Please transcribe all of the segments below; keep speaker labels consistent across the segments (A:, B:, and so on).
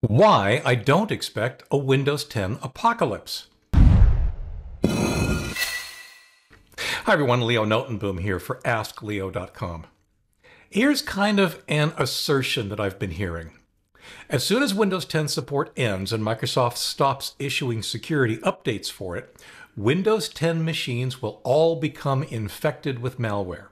A: Why I don't expect a Windows 10 apocalypse. Hi everyone, Leo Notenboom here for askleo.com. Here's kind of an assertion that I've been hearing. As soon as Windows 10 support ends and Microsoft stops issuing security updates for it, Windows 10 machines will all become infected with malware.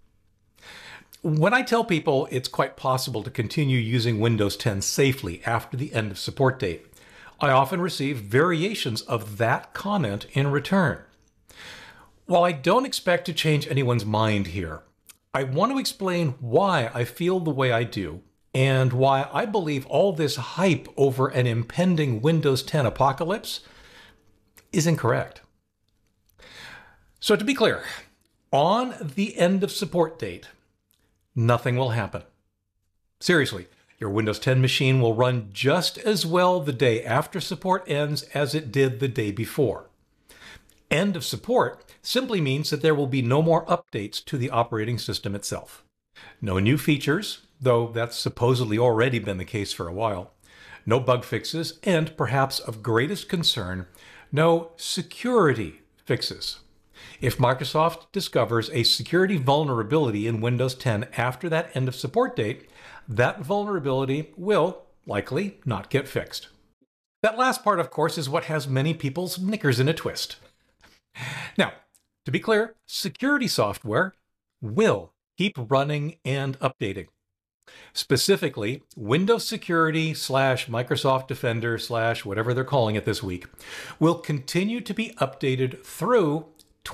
A: When I tell people it's quite possible to continue using Windows 10 safely after the end of support date, I often receive variations of that comment in return. While I don't expect to change anyone's mind here, I want to explain why I feel the way I do and why I believe all this hype over an impending Windows 10 apocalypse is incorrect. So to be clear, on the end of support date, nothing will happen. Seriously, your Windows 10 machine will run just as well the day after support ends as it did the day before. End of support simply means that there will be no more updates to the operating system itself. No new features, though that's supposedly already been the case for a while. No bug fixes, and perhaps of greatest concern, no security fixes. If Microsoft discovers a security vulnerability in Windows 10 after that end of support date, that vulnerability will likely not get fixed. That last part, of course, is what has many people's knickers in a twist. Now, to be clear, security software will keep running and updating. Specifically, Windows Security / Microsoft Defender / whatever they're calling it this week will continue to be updated through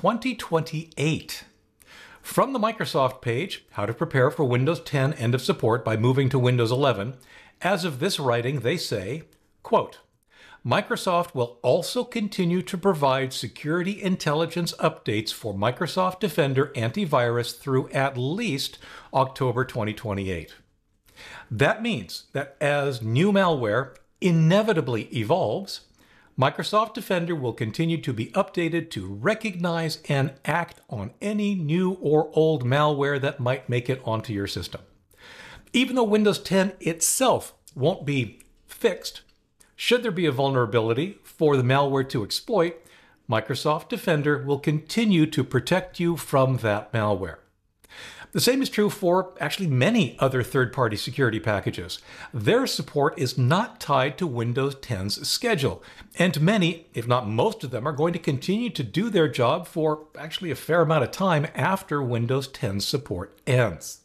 A: 2028. From the Microsoft page, How to Prepare for Windows 10 End of Support by Moving to Windows 11, as of this writing, they say, quote, Microsoft will also continue to provide security intelligence updates for Microsoft Defender antivirus through at least October 2028. That means that as new malware inevitably evolves, Microsoft Defender will continue to be updated to recognize and act on any new or old malware that might make it onto your system. Even though Windows 10 itself won't be fixed, should there be a vulnerability for the malware to exploit, Microsoft Defender will continue to protect you from that malware. The same is true for actually many other third-party security packages. Their support is not tied to Windows 10's schedule, and many, if not most of them, are going to continue to do their job for actually a fair amount of time after Windows 10's support ends.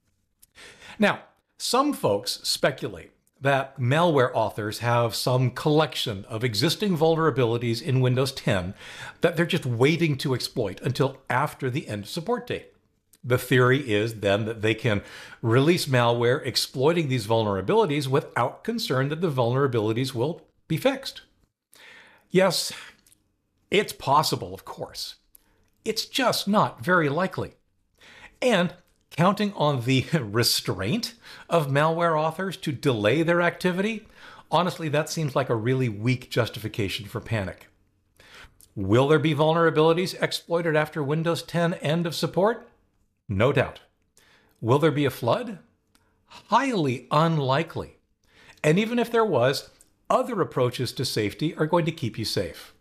A: Now, some folks speculate that malware authors have some collection of existing vulnerabilities in Windows 10 that they're just waiting to exploit until after the end of support date. The theory is then that they can release malware exploiting these vulnerabilities without concern that the vulnerabilities will be fixed. Yes, it's possible, of course. It's just not very likely. And counting on the restraint of malware authors to delay their activity, honestly, that seems like a really weak justification for panic. Will there be vulnerabilities exploited after Windows 10 end of support? No doubt. Will there be a flood? Highly unlikely. And even if there was, other approaches to safety are going to keep you safe.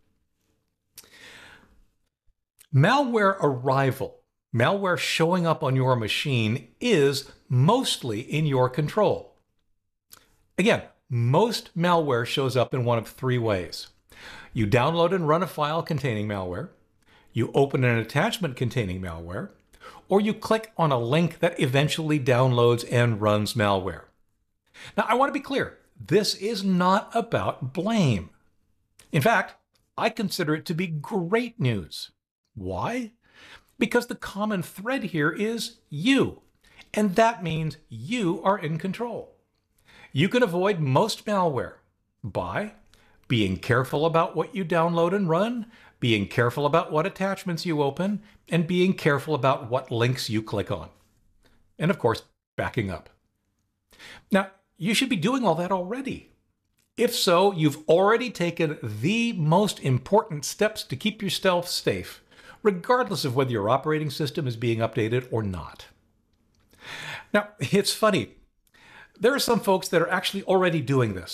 A: Malware arrival, malware showing up on your machine, is mostly in your control. Again, most malware shows up in one of three ways. You download and run a file containing malware, you open an attachment containing malware, or you click on a link that eventually downloads and runs malware. Now, I want to be clear, this is not about blame. In fact, I consider it to be great news. Why? Because the common thread here is you, and that means you are in control. You can avoid most malware by being careful about what you download and run, being careful about what attachments you open, and being careful about what links you click on. And of course, backing up. Now, you should be doing all that already. If so, you've already taken the most important steps to keep yourself safe, regardless of whether your operating system is being updated or not. Now, it's funny. There are some folks that are actually already doing this.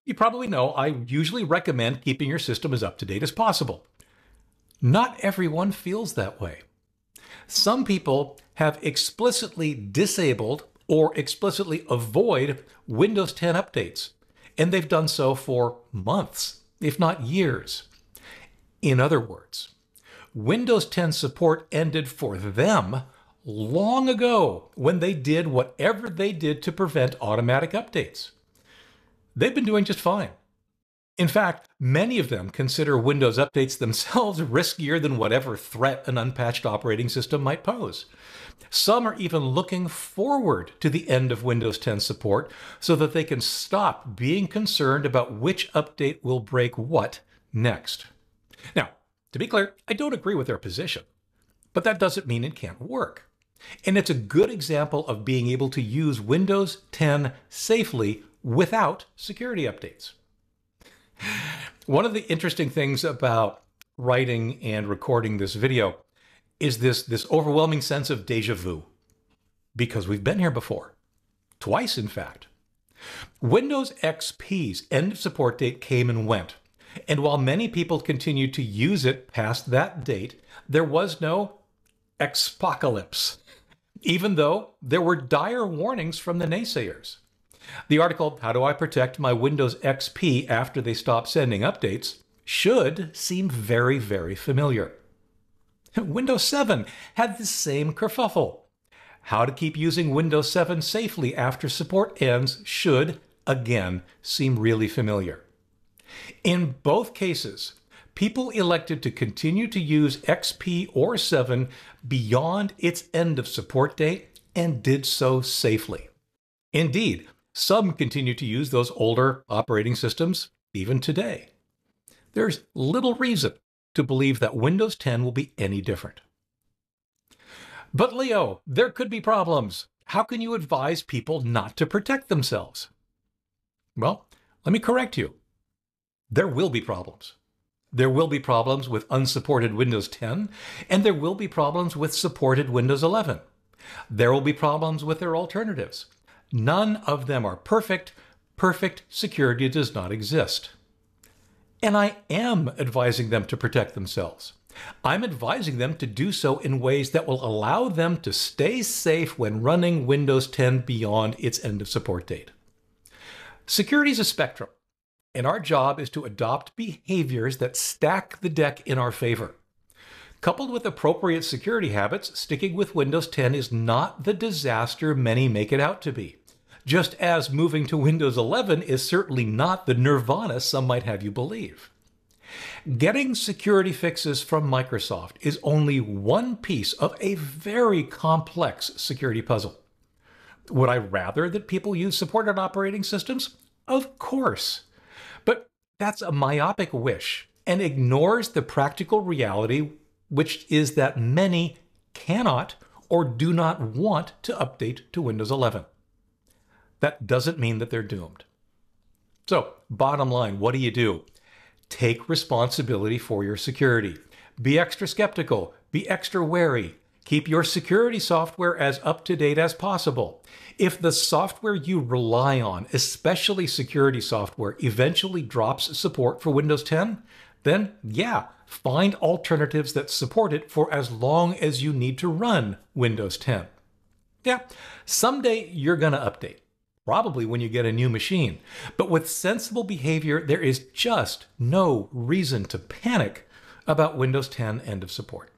A: You probably know I usually recommend keeping your system as up to date as possible. Not everyone feels that way. Some people have explicitly disabled or explicitly avoid Windows 10 updates, and they've done so for months, if not years. In other words, Windows 10 support ended for them long ago when they did whatever they did to prevent automatic updates. They've been doing just fine. In fact, many of them consider Windows updates themselves riskier than whatever threat an unpatched operating system might pose. Some are even looking forward to the end of Windows 10 support so that they can stop being concerned about which update will break what next. Now, to be clear, I don't agree with their position, but that doesn't mean it can't work. And it's a good example of being able to use Windows 10 safely without security updates. One of the interesting things about writing and recording this video is this overwhelming sense of déjà vu, because we've been here before. Twice, in fact. Windows XP's end of support date came and went, and while many people continued to use it past that date, there was no Xpocalypse, even though there were dire warnings from the naysayers. The article, How Do I Protect My Windows XP After They Stop Sending Updates, should seem very, very familiar. Windows 7 had the same kerfuffle. How to keep using Windows 7 safely after support ends should, again, seem really familiar. In both cases, people elected to continue to use XP or 7 beyond its end of support date and did so safely. Indeed, some continue to use those older operating systems even today. There's little reason to believe that Windows 10 will be any different. But Leo, there could be problems. How can you advise people not to protect themselves? Well, let me correct you. There will be problems. There will be problems with unsupported Windows 10, and there will be problems with supported Windows 11. There will be problems with their alternatives. None of them are perfect. Perfect security does not exist. And I am advising them to protect themselves. I'm advising them to do so in ways that will allow them to stay safe when running Windows 10 beyond its end of support date. Security is a spectrum, and our job is to adopt behaviors that stack the deck in our favor. Coupled with appropriate security habits, sticking with Windows 10 is not the disaster many make it out to be. Just as moving to Windows 11 is certainly not the nirvana some might have you believe. Getting security fixes from Microsoft is only one piece of a very complex security puzzle. Would I rather that people use supported operating systems? Of course. But that's a myopic wish and ignores the practical reality, which is that many cannot or do not want to update to Windows 11. That doesn't mean that they're doomed. So, bottom line, what do? Take responsibility for your security. Be extra skeptical. Be extra wary. Keep your security software as up-to-date as possible. If the software you rely on, especially security software, eventually drops support for Windows 10, then yeah, find alternatives that support it for as long as you need to run Windows 10. Yeah, someday you're going to update, probably when you get a new machine. But with sensible behavior, there is just no reason to panic about Windows 10 end of support.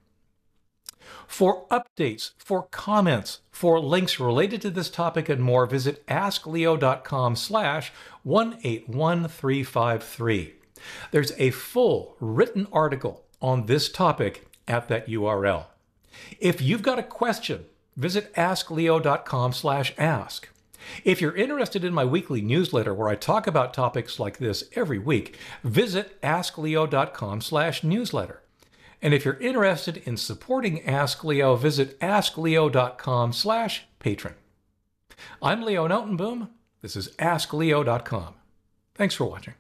A: For updates, for comments, for links related to this topic and more, visit askleo.com/181353. There's a full written article on this topic at that URL. If you've got a question, visit askleo.com/ask. If you're interested in my weekly newsletter where I talk about topics like this every week, visit askleo.com/newsletter. And if you're interested in supporting Ask Leo, visit askleo.com/patron. I'm Leo Notenboom. This is askleo.com. Thanks for watching.